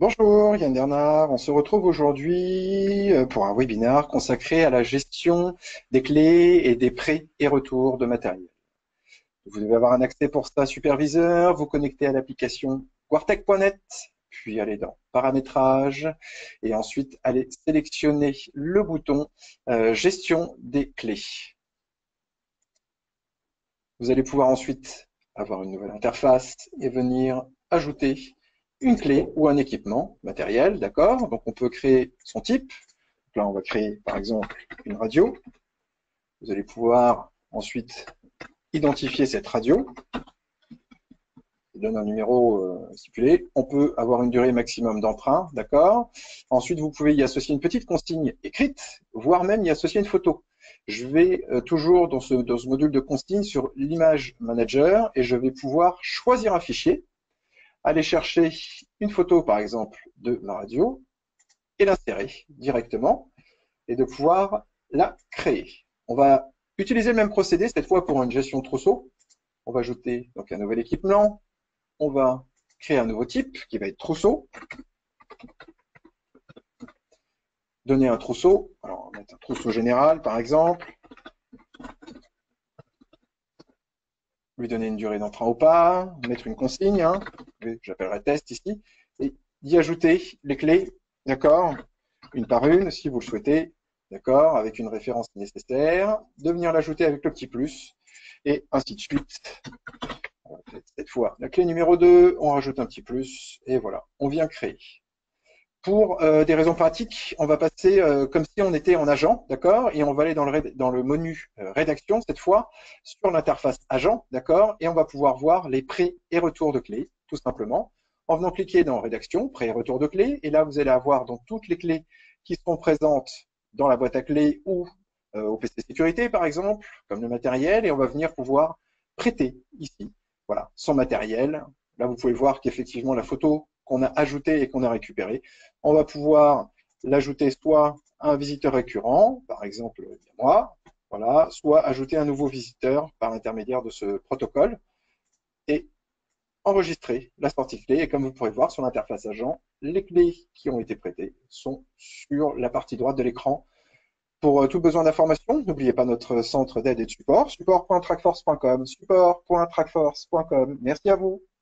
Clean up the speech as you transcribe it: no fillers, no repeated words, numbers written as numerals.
Bonjour Yann Bernard, on se retrouve aujourd'hui pour un webinaire consacré à la gestion des clés et des prêts et retours de matériel. Vous devez avoir un accès pour ça superviseur, vous connectez à l'application quartech.net, puis aller dans paramétrage et ensuite aller sélectionner le bouton gestion des clés. Vous allez pouvoir ensuite avoir une nouvelle interface et venir ajouter une clé ou un équipement matériel, d'accord? Donc on peut créer son type. Donc là, on va créer par exemple une radio. Vous allez pouvoir ensuite identifier cette radio. Il donne un numéro stipulé. On peut avoir une durée maximum d'emprunt, d'accord? Ensuite, vous pouvez y associer une petite consigne écrite, voire même y associer une photo. Je vais toujours dans ce module de consigne sur l'image manager et je vais pouvoir choisir un fichier, aller chercher une photo par exemple de ma radio et l'insérer directement et de pouvoir la créer. On va utiliser le même procédé cette fois pour une gestion de trousseau. On va ajouter donc un nouvel équipement. On va créer un nouveau type qui va être trousseau. Donner un trousseau. Alors, on va mettre un trousseau général, par exemple. Lui donner une durée d'emprunt ou pas. Mettre une consigne, hein, j'appellerai test ici. Et y ajouter les clés, d'accord, une par une, si vous le souhaitez, d'accord, avec une référence nécessaire. De venir l'ajouter avec le petit plus. Et ainsi de suite. Cette fois, la clé numéro 2, on rajoute un petit plus. Et voilà, on vient créer. Pour des raisons pratiques, on va passer comme si on était en agent, d'accord? Et on va aller dans le menu rédaction, cette fois, sur l'interface agent, d'accord? Et on va pouvoir voir les prêts et retours de clés, tout simplement, en venant cliquer dans rédaction, prêts et retours de clés. Et là, vous allez avoir donc toutes les clés qui seront présentes dans la boîte à clés ou au PC sécurité, par exemple, comme le matériel. Et on va venir pouvoir prêter ici, voilà, son matériel. Là, vous pouvez voir qu'effectivement, la photo qu'on a ajoutée et qu'on a récupérée, on va pouvoir l'ajouter soit à un visiteur récurrent, par exemple moi, voilà, soit ajouter un nouveau visiteur par l'intermédiaire de ce protocole et enregistrer la sortie de clé. Et comme vous pourrez voir sur l'interface agent, les clés qui ont été prêtées sont sur la partie droite de l'écran. Pour tout besoin d'information, n'oubliez pas notre centre d'aide et de support, support.trackforce.com, support.trackforce.com. Merci à vous.